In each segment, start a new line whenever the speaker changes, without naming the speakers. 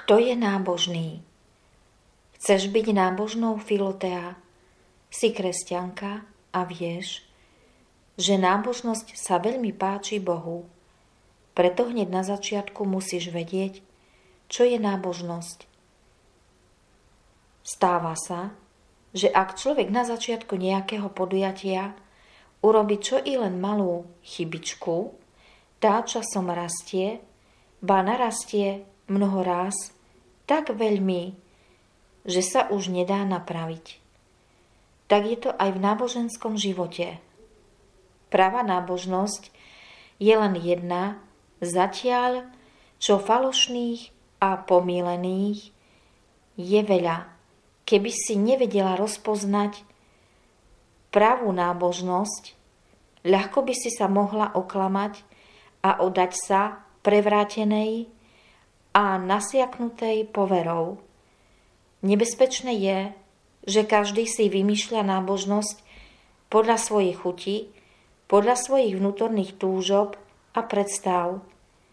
Kto je nábožný? Chceš byť nábožnou, Filotea? Si kresťanka a vieš, že nábožnosť sa veľmi páči Bohu. Preto hneď na začiatku musíš vedieť, čo je nábožnosť. Stáva sa, že ak človek na začiatku nejakého podujatia urobí čo i len malú chybičku, tá časom rastie, ba narastie mnoho ráz tak veľmi, že sa už nedá napraviť. Tak je to aj v náboženskom živote. Pravá nábožnosť je len jedna, zatiaľ, čo falošných a pomýlených je veľa. Keby si nevedela rozpoznať pravú nábožnosť, ľahko by si sa mohla oklamať a oddať sa prevrátenej a nasiaknutej poverou. Nebezpečné je, že každý si vymýšľa nábožnosť podľa svojej chuti, podľa svojich vnútorných túžob a predstav.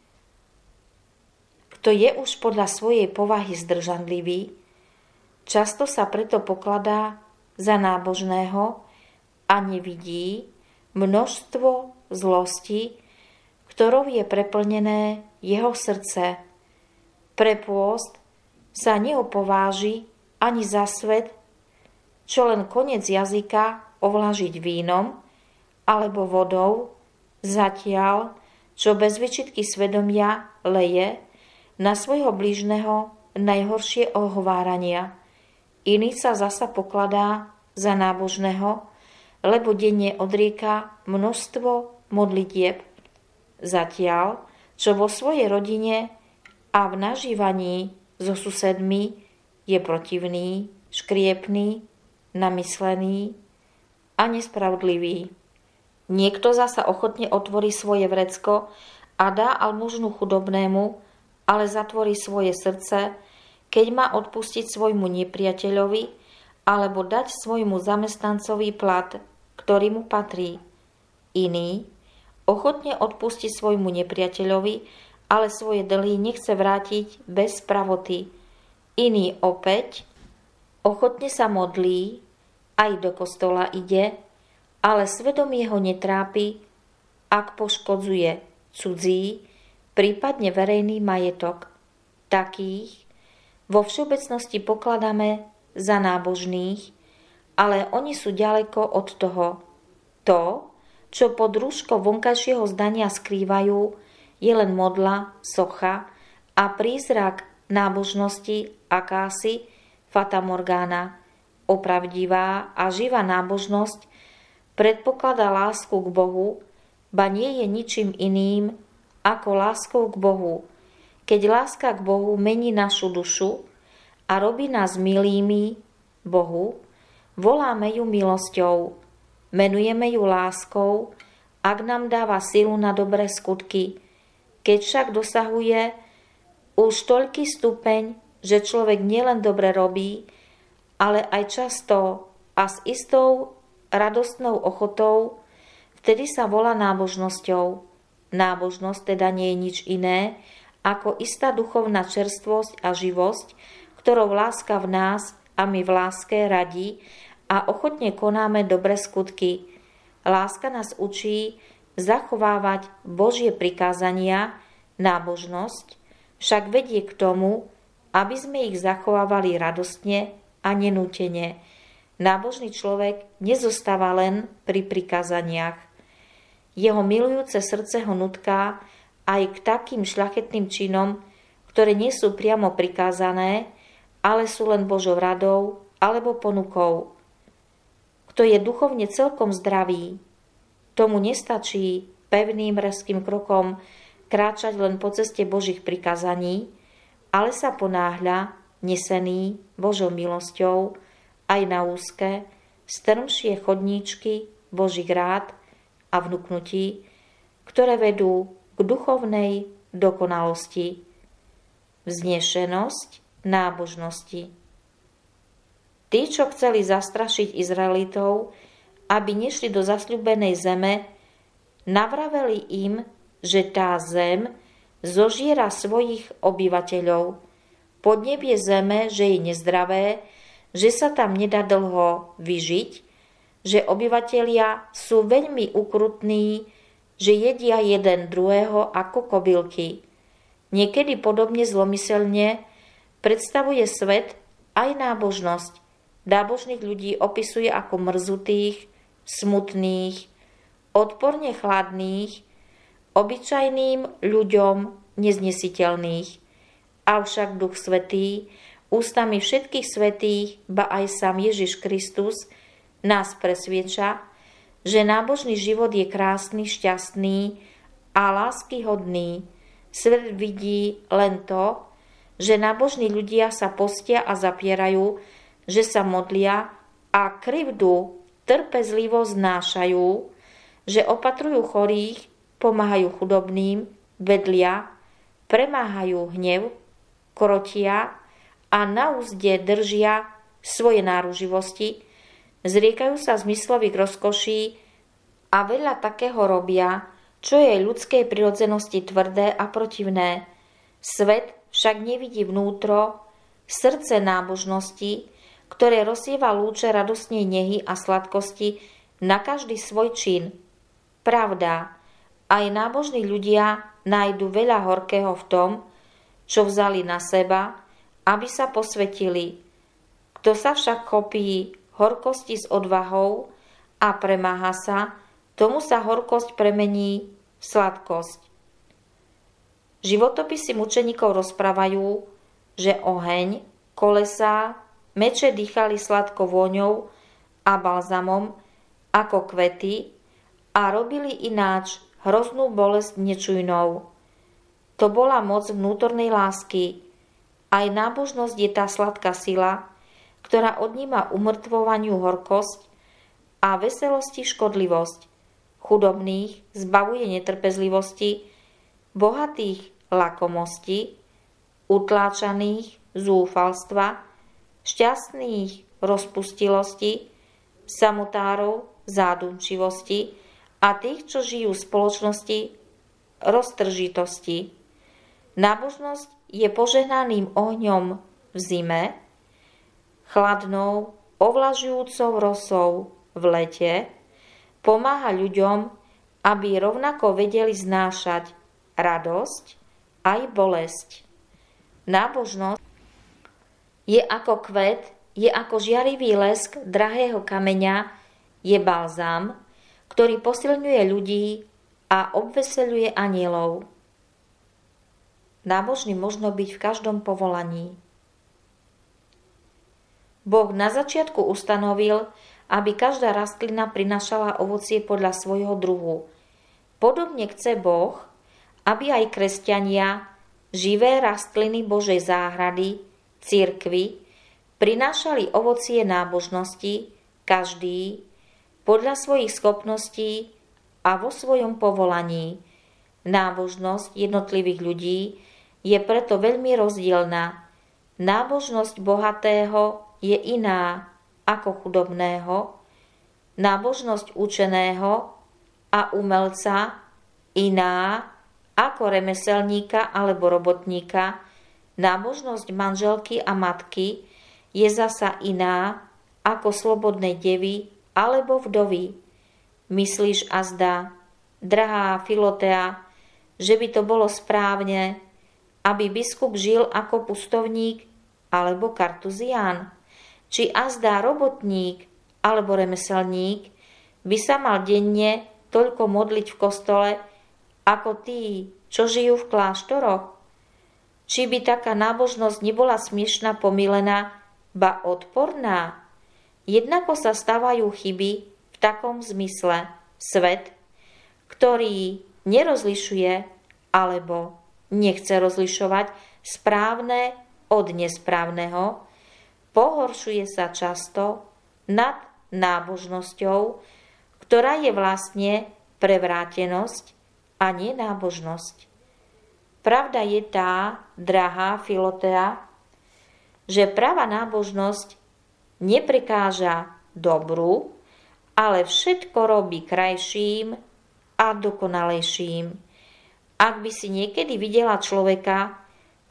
Kto je už podľa svojej povahy zdržanlivý, často sa preto pokladá za nábožného a nevidí množstvo zlosti, ktorou je preplnené jeho srdce. Pre pôst sa neopováži ani za svet, čo len koniec jazyka ovlažiť vínom alebo vodou, zatiaľ, čo bez vyčitky svedomia leje na svojho blížneho najhoršie ohovárania. Iný sa zasa pokladá za nábožného, lebo denne odrieka množstvo modlitieb. Zatiaľ, čo vo svojej rodine a v nažívaní so susedmi je protivný, škriepný, namyslený a nespravodlivý. Niekto zasa ochotne otvorí svoje vrecko a dá almužnu chudobnému, ale zatvorí svoje srdce, keď má odpustiť svojmu nepriateľovi alebo dať svojmu zamestnancovi plat, ktorý mu patrí. Iný ochotne odpustiť svojmu nepriateľovi, ale svoje dlhy nechce vrátiť bez pravoty. Iný opäť ochotne sa modlí, aj do kostola ide, ale svedomie ho netrápi, ak poškodzuje cudzí, prípadne verejný majetok. Takých vo všeobecnosti pokladáme za nábožných, ale oni sú ďaleko od toho. To, čo pod rúško vonkajšieho zdania skrývajú, je len modla, socha a prízrak nábožnosti akási fatamorgána. Opravdivá a živá nábožnosť predpokladá lásku k Bohu, ba nie je ničím iným ako láskou k Bohu. Keď láska k Bohu mení našu dušu a robí nás milými Bohu, voláme ju milosťou, menujeme ju láskou, ak nám dáva silu na dobré skutky. Keď však dosahuje už toľký stupeň, že človek nielen dobre robí, ale aj často a s istou radostnou ochotou, vtedy sa volá nábožnosťou. Nábožnosť teda nie je nič iné ako istá duchovná čerstvosť a živosť, ktorou láska v nás a my v láske radí a ochotne konáme dobré skutky. Láska nás učí zachovávať Božie prikázania, nábožnosť však vedie k tomu, aby sme ich zachovávali radostne a nenútene. Nábožný človek nezostáva len pri prikázaniach. Jeho milujúce srdce ho nutká aj k takým šľachetným činom, ktoré nie sú priamo prikázané, ale sú len Božou radou alebo ponukou. Kto je duchovne celkom zdravý, tomu nestačí pevným rezkým krokom kráčať len po ceste Božích prikázaní, ale sa ponáhľa, nesený Božou milosťou, aj na úzke, strmšie chodníčky Božích rád a vnuknutí, ktoré vedú k duchovnej dokonalosti. Vznešenosť nábožnosti. Tí, čo chceli zastrašiť Izraelitov, aby nešli do zasľúbenej zeme, navraveli im, že tá zem zožiera svojich obyvateľov. podnebie zeme, že je nezdravé, že sa tam nedá dlho vyžiť, že obyvatelia sú veľmi ukrutní, že jedia jeden druhého ako kobylky. Niekedy podobne zlomyselne predstavuje svet aj nábožnosť. Nábožných ľudí opisuje ako mrzutých, smutných, odporne chladných, obyčajným ľuďom neznesiteľných. Avšak Duch Svätý ústami všetkých svätých, ba aj sám Ježiš Kristus nás presviedča, že nábožný život je krásny, šťastný a láskyhodný. Svet vidí len to, že nábožní ľudia sa postia a zapierajú, že sa modlia a krivdu trpezlivo znášajú, že opatrujú chorých, pomáhajú chudobným, vedlia, premáhajú hnev, krotia a na úzde držia svoje náruživosti, zriekajú sa zmyslových rozkoší a veľa takého robia, čo je ľudskej prirodzenosti tvrdé a protivné. Svet však nevidí vnútro, srdce nábožnosti, ktoré rozsieva lúče radostnej nehy a sladkosti na každý svoj čin. Pravda, aj nábožní ľudia nájdu veľa horkého v tom, čo vzali na seba, aby sa posvetili. Kto sa však chopí horkosti s odvahou a premáha sa, tomu sa horkosť premení v sladkosť. Životopisy mučeníkov rozprávajú, že oheň, kolesá, meče dýchali sladkou vôňou a balzamom ako kvety a robili ináč hroznú bolesť nečujnou. To bola moc vnútornej lásky. Aj nábožnosť je tá sladká sila, ktorá odníma umrtvovaniu horkosť a veselosti škodlivosť. Chudobných zbavuje netrpezlivosti, bohatých lakomosti, utláčaných zúfalstva, šťastných rozpustilosti, samotárov zádumčivosti a tých, čo žijú v spoločnosti roztržitosti. Nábožnosť je požehnaným ohňom v zime, chladnou, ovlažujúcou rosou v lete, pomáha ľuďom, aby rovnako vedeli znášať radosť aj bolesť. Nábožnosť je ako kvet, je ako žiarivý lesk drahého kameňa, je balzám, ktorý posilňuje ľudí a obveseľuje anielov. Nábožný možno byť v každom povolaní. Boh na začiatku ustanovil, aby každá rastlina prinášala ovocie podľa svojho druhu. Podobne chce Boh, aby aj kresťania, živé rastliny Božej záhrady, cirkvi, prinášali ovocie nábožnosti, každý podľa svojich schopností a vo svojom povolaní. Nábožnosť jednotlivých ľudí je preto veľmi rozdielna. Nábožnosť bohatého je iná ako chudobného, nábožnosť učeného a umelca iná ako remeselníka alebo robotníka, nábožnosť manželky a matky je zasa iná ako slobodnej devy alebo vdovy. Myslíš azda, drahá Filotea, že by to bolo správne, aby biskup žil ako pustovník alebo kartuzián? Či azda robotník alebo remeselník by sa mal denne toľko modliť v kostole ako tí, čo žijú v kláštoroch? Či by taká nábožnosť nebola smiešná, pomílená, ba odporná? Jednako sa stávajú chyby v takom zmysle. Svet, ktorý nerozlišuje alebo nechce rozlišovať správne od nesprávneho, pohoršuje sa často nad nábožnosťou, ktorá je vlastne prevrátenosť a nie nábožnosť. Pravda je tá, drahá Filotea, že pravá nábožnosť neprekáža dobru, ale všetko robí krajším a dokonalejším. Ak by si niekedy videla človeka,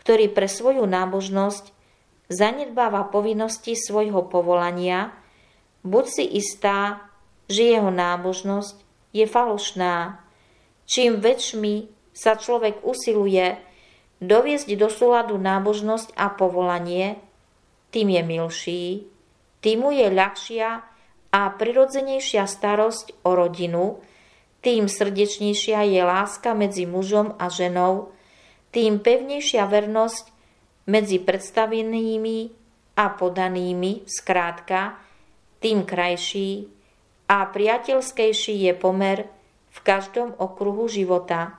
ktorý pre svoju nábožnosť zanedbáva povinnosti svojho povolania, buď si istá, že jeho nábožnosť je falošná. Čím väčšmi sa človek usiluje doviesť do súladu nábožnosť a povolanie, tým je milší, tým mu je ľahšia a prirodzenejšia starosť o rodinu, tým srdečnejšia je láska medzi mužom a ženou, tým pevnejšia vernosť medzi predstavenými a podanými, skrátka, tým krajší a priateľskejší je pomer v každom okruhu života.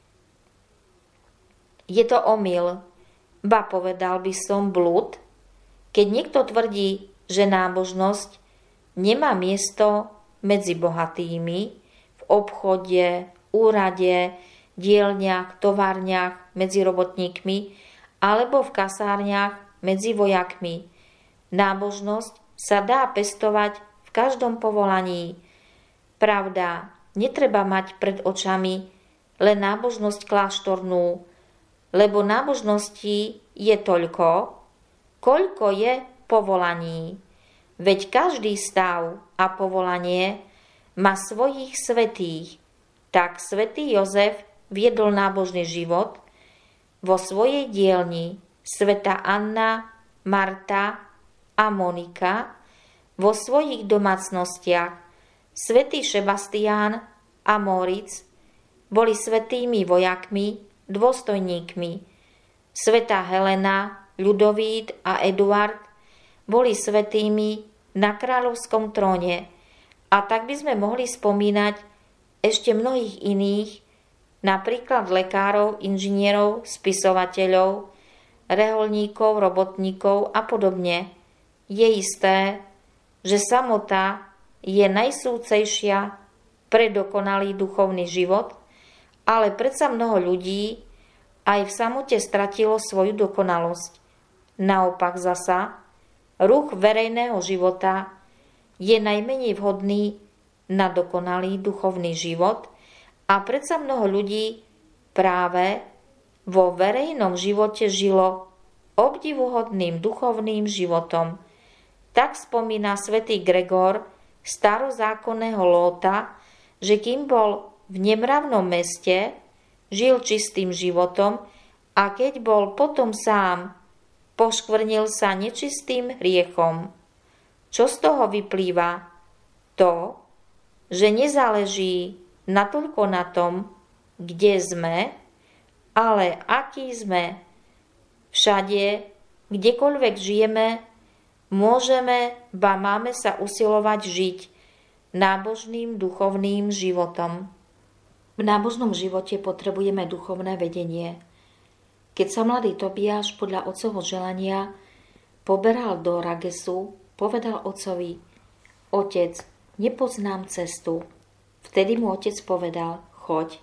Je to omyl, ba povedal by som blud, keď niekto tvrdí, že nábožnosť nemá miesto medzi bohatými, v obchode, úrade, dielniach, továrniach medzi robotníkmi alebo v kasárniach medzi vojakmi. Nábožnosť sa dá pestovať v každom povolaní. Pravda, netreba mať pred očami len nábožnosť kláštornú, lebo nábožností je toľko, koľko je povolaní. Veď každý stav a povolanie má svojich svätých. Tak svätý Jozef viedol nábožný život vo svojej dielni, svätá Anna, Marta a Monika vo svojich domácnostiach, svätý Šebastián a Moritz boli svätými vojakmi, dôstojníkmi, svätá Helena, Ľudovít a Eduard boli svätými na kráľovskom tróne. A tak by sme mohli spomínať ešte mnohých iných, napríklad lekárov, inžinierov, spisovateľov, reholníkov, robotníkov a podobne. Je isté, že samota je najsúcejšia pre dokonalý duchovný život, ale predsa mnoho ľudí aj v samote stratilo svoju dokonalosť. Naopak zasa, ruch verejného života je najmenej vhodný na dokonalý duchovný život a predsa mnoho ľudí práve vo verejnom živote žilo obdivuhodným duchovným životom. Tak spomína svätý Gregor starozákonného Lóta, že kým bol v nemravnom meste, žil čistým životom a keď bol potom sám, poškvrnil sa nečistým hriechom. Čo z toho vyplýva? To, že nezáleží natoľko na tom, kde sme, ale aký sme. Všade, kdekoľvek žijeme, môžeme, ba máme sa usilovať žiť nábožným duchovným životom. V nábožnom živote potrebujeme duchovné vedenie. Keď sa mladý Tobiáš podľa otcovho želania poberal do Ragesu, povedal otcovi: Otec, nepoznám cestu. Vtedy mu otec povedal: Choď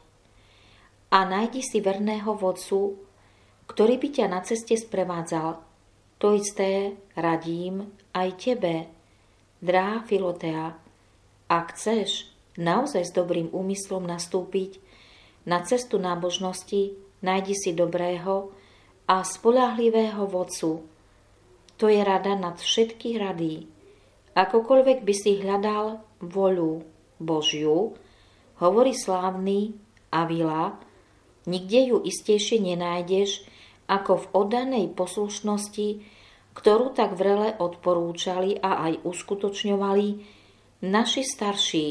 a nájdi si verného vodcu, ktorý by ťa na ceste sprevádzal. To isté radím aj tebe, drahá Filotea. Ak chceš naozaj s dobrým úmyslom nastúpiť na cestu nábožnosti, nájdi si dobrého a spoľahlivého vodcu. To je rada nad všetky rady. Akokoľvek by si hľadal voľu Božiu, hovorí slávny Avila, nikde ju istejšie nenájdeš ako v oddanej poslušnosti, ktorú tak vrele odporúčali a aj uskutočňovali naši starší.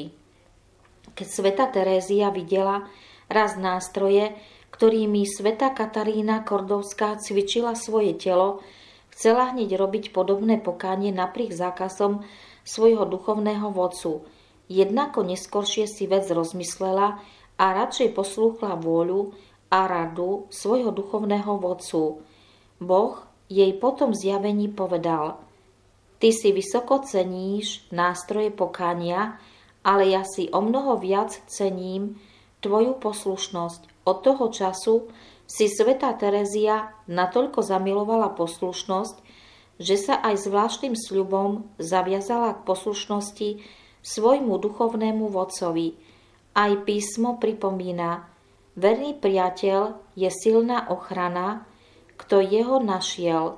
Keď svätá Terézia videla raz nástroje, ktorými svätá Katarína Kordovská cvičila svoje telo, chcela hneď robiť podobné pokánie napriek zákazom svojho duchovného vodcu. Jednako neskoršie si vec rozmyslela a radšej poslúchla vôľu a radu svojho duchovného vodcu. Boh jej potom zjavení povedal: Ty si vysoko ceníš nástroje pokánia, ale ja si o mnoho viac cením tvoju poslušnosť. Od toho času si svätá Terézia natoľko zamilovala poslušnosť, že sa aj zvláštnym sľubom zaviazala k poslušnosti svojmu duchovnému vodcovi. Aj písmo pripomína: verný priateľ je silná ochrana kto jeho našiel.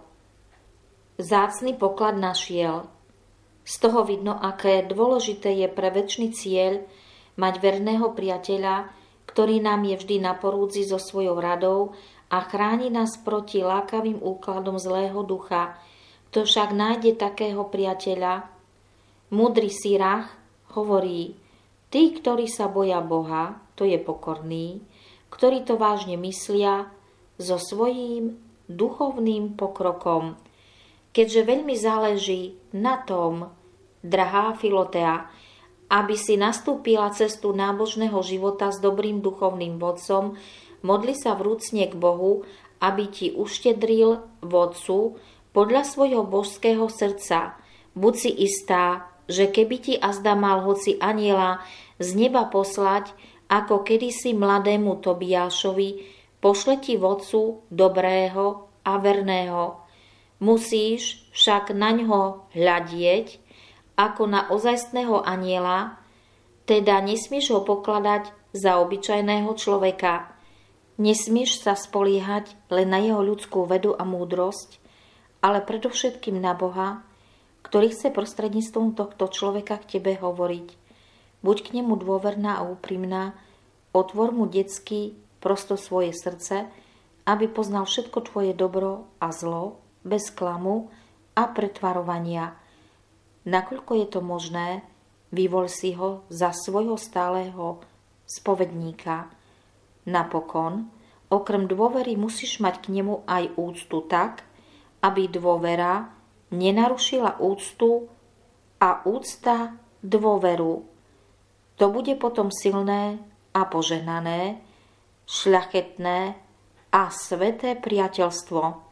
Vzácny poklad našiel. Z toho vidno, aké dôležité je pre večný cieľ mať verného priateľa, ktorý nám je vždy na porúdzi so svojou radou a chráni nás proti lákavým úkladom zlého ducha. Kto však nájde takého priateľa, múdry Sirach hovorí, tí, ktorí sa boja Boha, to je pokorný, ktorí to vážne myslia so svojím duchovným pokrokom. Keďže veľmi záleží na tom, drahá Filotea, aby si nastúpila cestu nábožného života s dobrým duchovným vodcom, modli sa vrúcne k Bohu, aby ti uštedril vodcu podľa svojho božského srdca. Buď si istá, že keby ti azda mal hoci anjela z neba poslať, ako kedysi mladému Tobiášovi, pošle ti vodcu dobrého a verného. Musíš však na ňo hľadieť ako na ozajstného anjela, teda nesmieš ho pokladať za obyčajného človeka. Nesmieš sa spoliehať len na jeho ľudskú vedu a múdrosť, ale predovšetkým na Boha, ktorý chce prostredníctvom tohto človeka k tebe hovoriť. Buď k nemu dôverná a úprimná, otvor mu detsky prosto svoje srdce, aby poznal všetko tvoje dobro a zlo, bez klamu a pretvarovania. Nakoľko je to možné, vyvoľ si ho za svojho stáleho spovedníka. Napokon, okrem dôvery musíš mať k nemu aj úctu tak, aby dôvera nenarušila úctu a úcta dôveru. To bude potom silné a požehnané, šľachetné a sväté priateľstvo.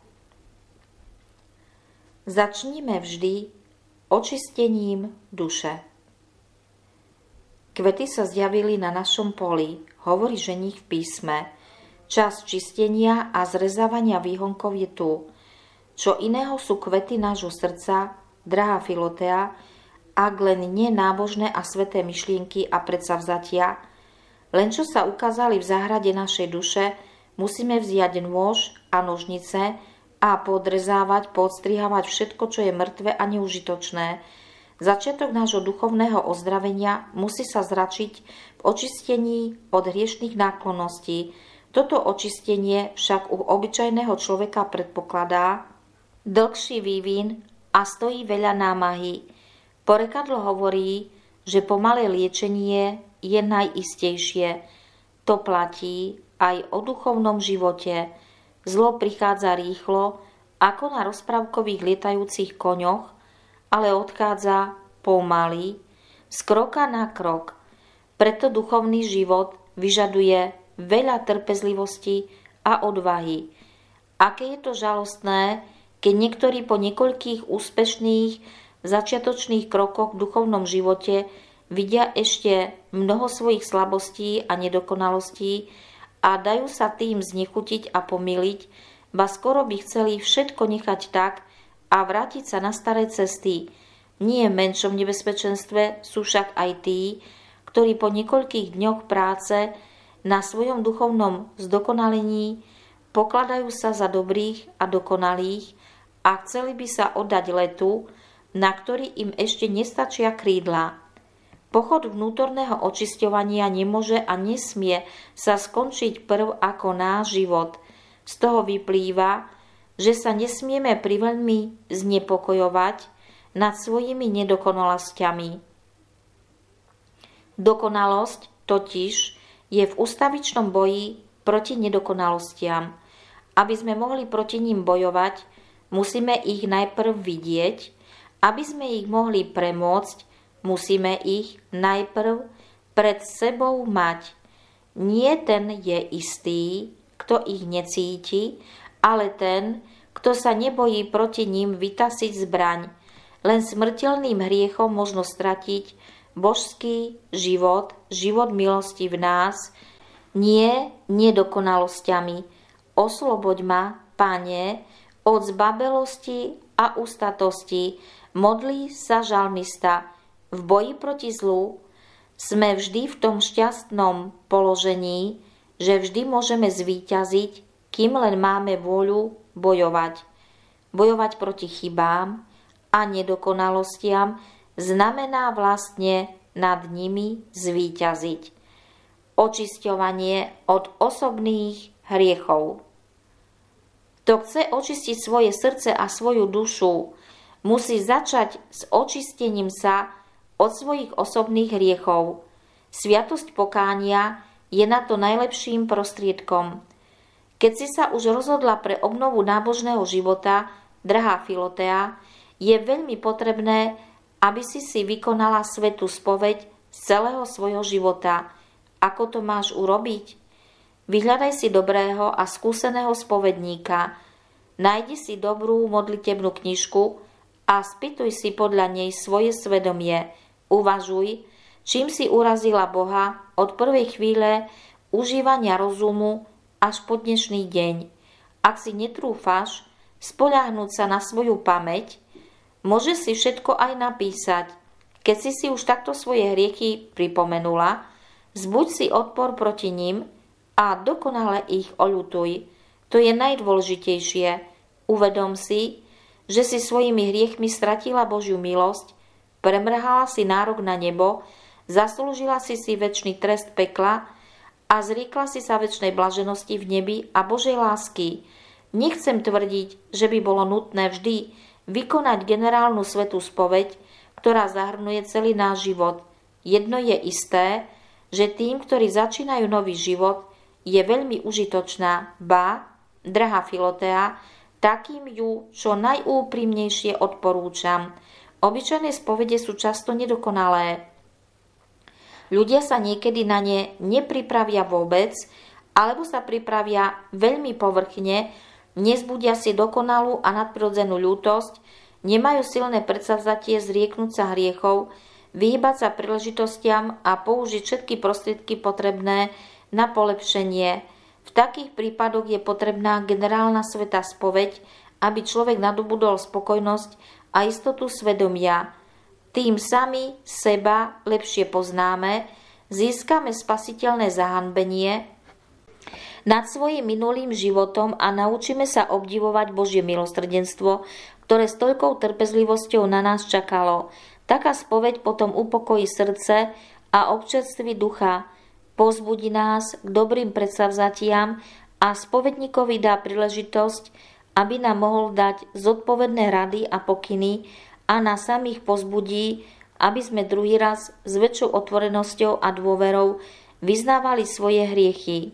Začníme vždy očistením duše. Kvety sa zjavili na našom poli, hovorí ženích v písme. Čas čistenia a zrezávania výhonkov je tu. Čo iného sú kvety nášho srdca, drahá Filotea, ak len nie nábožné a sväté myšlienky a predsavzatia. Len čo sa ukázali v záhrade našej duše, musíme vziať nôž a nožnice a podrezávať, podstrihávať všetko, čo je mŕtve a neužitočné. Začiatok nášho duchovného ozdravenia musí sa zračiť v očistení od hriešnych náklonností. Toto očistenie však u obyčajného človeka predpokladá dlhší vývin a stojí veľa námahy. Porekadlo hovorí, že pomalé liečenie je najistejšie. To platí aj o duchovnom živote. Zlo prichádza rýchlo, ako na rozprávkových lietajúcich koňoch, ale odchádza pomaly, z kroka na krok. Preto duchovný život vyžaduje veľa trpezlivosti a odvahy. Aké je to žalostné, keď niektorí po niekoľkých úspešných začiatočných krokoch v duchovnom živote vidia ešte mnoho svojich slabostí a nedokonalostí a dajú sa tým znechutiť a pomýliť, ba skoro by chceli všetko nechať tak a vrátiť sa na staré cesty. Nie v menšom nebezpečenstve sú však aj tí, ktorí po niekoľkých dňoch práce na svojom duchovnom zdokonalení pokladajú sa za dobrých a dokonalých a chceli by sa oddať letu, na ktorý im ešte nestačia krídla. Pochod vnútorného očisťovania nemôže a nesmie sa skončiť prv ako náš život. Z toho vyplýva, že sa nesmieme priveľmi znepokojovať nad svojimi nedokonalosťami. Dokonalosť totiž je v ustavičnom boji proti nedokonalostiam. Aby sme mohli proti ním bojovať, musíme ich najprv vidieť. Aby sme ich mohli premôcť, musíme ich najprv pred sebou mať. Nie ten je istý, kto ich necíti, ale ten, kto sa nebojí proti ním vytasiť zbraň. Len smrteľným hriechom možno stratiť božský život, život milosti v nás, nie nedokonalosťami. Osloboď ma, Pane, od zbabelosti a ústatosti, modlí sa žalmista. V boji proti zlu sme vždy v tom šťastnom položení, že vždy môžeme zvíťaziť, kým len máme vôľu bojovať. Bojovať proti chybám a nedokonalostiam znamená vlastne nad nimi zvíťaziť. Očisťovanie od osobných hriechov. Kto chce očistiť svoje srdce a svoju dušu, musí začať s očistením sa od svojich osobných hriechov. Sviatosť pokánia je na to najlepším prostriedkom. Keď si sa už rozhodla pre obnovu nábožného života, drahá Filotea, je veľmi potrebné, aby si vykonala svätú spoveď z celého svojho života. Ako to máš urobiť? Vyhľadaj si dobrého a skúseného spovedníka. Nájdi si dobrú modlitebnú knižku a spýtuj si podľa nej svoje svedomie. Uvažuj, čím si urazila Boha od prvej chvíle užívania rozumu až po dnešný deň. Ak si netrúfaš spoľahnúť sa na svoju pamäť, môžeš si všetko aj napísať. Keď si už takto svoje hriechy pripomenula, zbuď si odpor proti nim a dokonale ich oľutuj. To je najdôležitejšie. Uvedom si, že si svojimi hriechmi stratila Božiu milosť, premrhala si nárok na nebo, zaslúžila si večný trest pekla a zriekla si sa večnej blaženosti v nebi a Božej lásky. Nechcem tvrdiť, že by bolo nutné vždy vykonať generálnu svätú spoveď, ktorá zahrnuje celý náš život. Jedno je isté, že tým, ktorí začínajú nový život, je veľmi užitočná, ba, drahá Filotea, takým ju čo najúprimnejšie odporúčam. Obyčajné spovede sú často nedokonalé. Ľudia sa niekedy na ne nepripravia vôbec, alebo sa pripravia veľmi povrchne, nezbudia si dokonalú a nadprirodzenú ľútosť, nemajú silné predsavzatie zrieknúť sa hriechov, vyhýbať sa príležitostiam a použiť všetky prostriedky potrebné na polepšenie. V takých prípadoch je potrebná generálna svätá spoveď, aby človek nadobudol spokojnosť a istotu svedomia. Tým sami seba lepšie poznáme, získame spasiteľné zahanbenie nad svojim minulým životom a naučíme sa obdivovať Božie milosrdenstvo, ktoré s toľkou trpezlivosťou na nás čakalo. Taká spoveď potom upokojí srdce a občerství ducha, povzbudí nás k dobrým predsavzatiam a spovedníkovi dá príležitosť, aby nám mohol dať zodpovedné rady a pokyny a nás samých povzbudí, aby sme druhý raz s väčšou otvorenosťou a dôverou vyznávali svoje hriechy.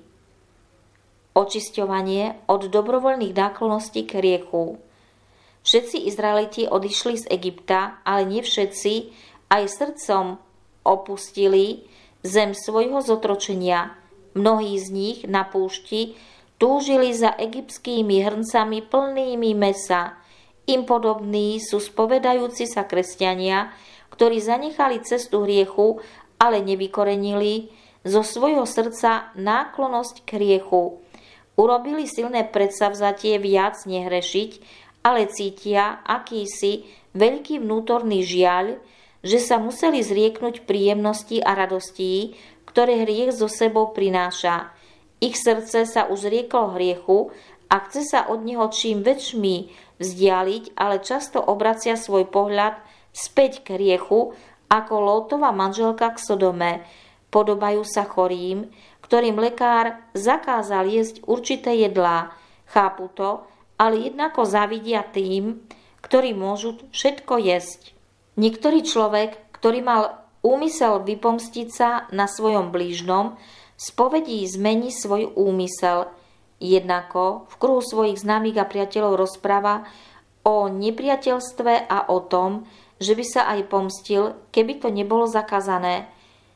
Očisťovanie od dobrovoľných náklonností k hriechu. Všetci Izraeliti odišli z Egypta, ale nie všetci aj srdcom opustili zem svojho zotročenia. Mnohí z nich na púšti túžili za egyptskými hrncami plnými mäsa. Im podobní sú spovedajúci sa kresťania, ktorí zanechali cestu hriechu, ale nevykorenili zo svojho srdca náklonnosť k hriechu. Urobili silné predsavzatie viac nehrešiť, ale cítia akýsi veľký vnútorný žiaľ, že sa museli zrieknúť príjemností a radostí, ktoré hriech so sebou prináša. Ich srdce sa už zrieklo hriechu a chce sa od neho čím väčšmi vzdialiť, ale často obracia svoj pohľad späť k hriechu, ako Lótova manželka k Sodome. Podobajú sa chorým, ktorým lekár zakázal jesť určité jedlá. Chápu to, ale jednako závidia tým, ktorí môžu všetko jesť. Niektorý človek, ktorý mal úmysel vypomstiť sa na svojom blížnom, spovedí zmení svoj úmysel. Jednako v kruhu svojich známych a priateľov rozpráva o nepriateľstve a o tom, že by sa aj pomstil, keby to nebolo zakázané.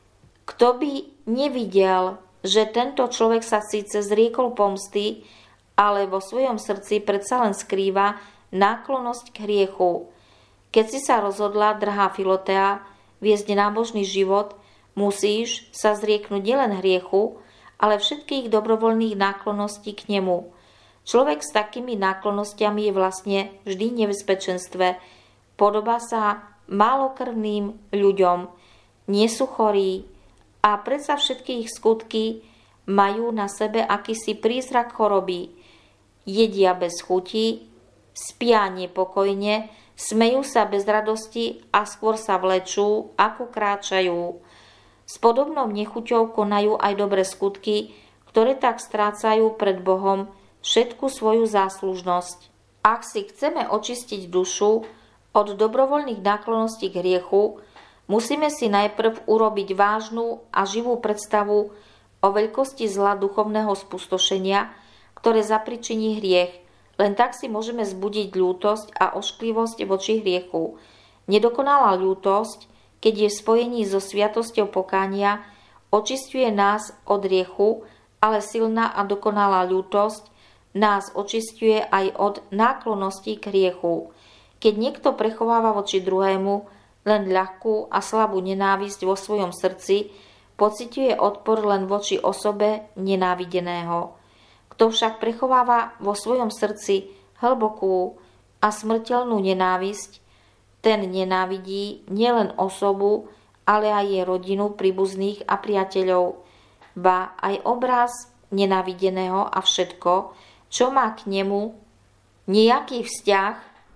Kto by nevidel, že tento človek sa síce zriekol pomsty, ale vo svojom srdci predsa len skrýva náklonnosť k hriechu. Keď si sa rozhodla, drahá Filotea, viesť nábožný život, musíš sa zrieknúť nielen hriechu, ale všetkých dobrovoľných náklonností k nemu. Človek s takými náklonnostiami je vlastne vždy v nebezpečenstve. Podobá sa málokrvným ľuďom, nie sú chorí a predsa všetky ich skutky majú na sebe akýsi prízrak choroby. jedia bez chuti, spia nepokojne, smejú sa bez radosti a skôr sa vlečú, ako kráčajú. S podobnou nechuťou konajú aj dobré skutky, ktoré tak strácajú pred Bohom všetku svoju záslužnosť. Ak si chceme očistiť dušu od dobrovoľných náklonností k hriechu, musíme si najprv urobiť vážnu a živú predstavu o veľkosti zla duchovného spustošenia, ktoré zapričiní hriech. Len tak si môžeme zbudiť ľútosť a ošklivosť voči hriechu. Nedokonalá ľútosť, keď je v spojení so sviatosťou pokánia, očisťuje nás od hriechu, ale silná a dokonalá ľútosť nás očisťuje aj od náklonností k hriechu. Keď niekto prechováva voči druhému len ľahkú a slabú nenávisť vo svojom srdci, pociťuje odpor len voči osobe nenávideného. Kto však prechováva vo svojom srdci hlbokú a smrteľnú nenávisť, ten nenávidí nielen osobu, ale aj jej rodinu, príbuzných a priateľov, ba aj obraz nenávideného a všetko, čo má k nemu nejaký vzťah,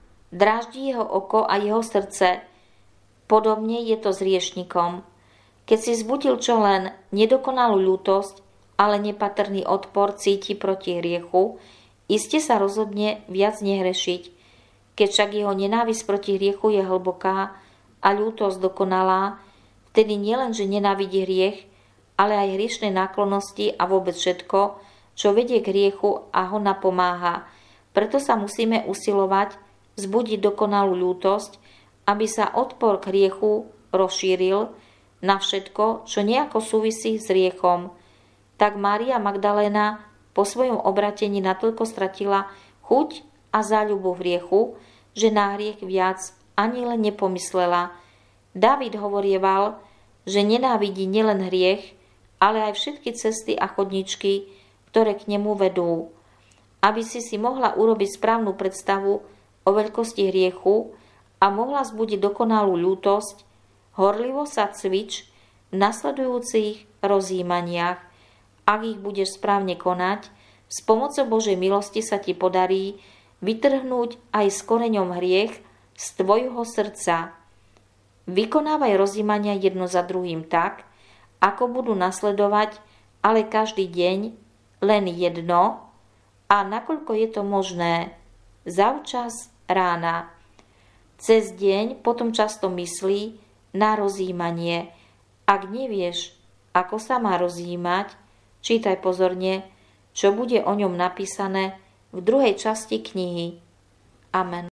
dráždi jeho oko a jeho srdce. Podobne je to s hriešnikom. Keď si zbudil čo len nedokonalú ľútosť, ale nepatrný odpor cíti proti hriechu, iste sa rozhodne viac nehrešiť. Keď však jeho nenávisť proti hriechu je hlboká a ľútosť dokonalá, vtedy nielenže nenávidí hriech, ale aj hriešne náklonnosti a vôbec všetko, čo vedie k hriechu a ho napomáha. Preto sa musíme usilovať vzbudiť dokonalú ľútosť, aby sa odpor k hriechu rozšíril na všetko, čo nejako súvisí s hriechom. Tak Mária Magdaléna po svojom obratení natoľko stratila chuť a záľubu v hriechu, že na hriech viac ani len nepomyslela. Dávid hovorieval, že nenávidí nielen hriech, ale aj všetky cesty a chodničky, ktoré k nemu vedú. Aby si mohla urobiť správnu predstavu o veľkosti hriechu a mohla zbudiť dokonalú ľútosť, horlivo sa cvič v nasledujúcich rozjímaniach. Ak ich budeš správne konať, s pomocou Božej milosti sa ti podarí vytrhnúť aj s koreňom hriech z tvojho srdca. Vykonávaj rozjímania jedno za druhým tak, ako budú nasledovať, ale každý deň len jedno a nakoľko je to možné, zavčas rána. Cez deň potom často myslí na rozjímanie. Ak nevieš, ako sa má rozjímať, čítaj pozorne, čo bude o ňom napísané v druhej časti knihy. Amen.